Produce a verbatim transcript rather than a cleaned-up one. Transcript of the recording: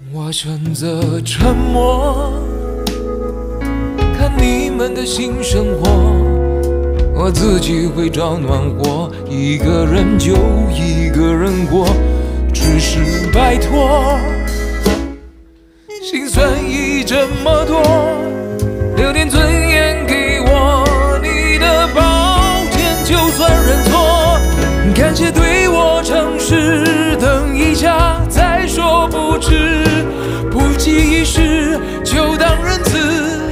我选择沉默，看你们的新生活，我自己会找暖和，一个人就一个人过，只是拜托。心酸已这么多，留点尊严给我，你的抱歉就算认错，感谢对我诚实，等一下再说不迟，不经一事就当仁慈。